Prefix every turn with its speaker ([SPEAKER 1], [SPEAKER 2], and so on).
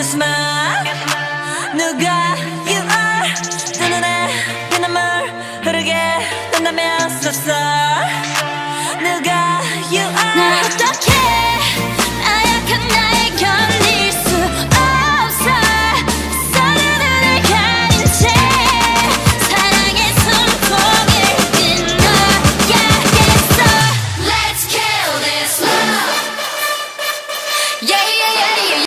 [SPEAKER 1] smile 누가 you are 두 눈에 피눈물 흐르게 된다면 so sorry 누가 you are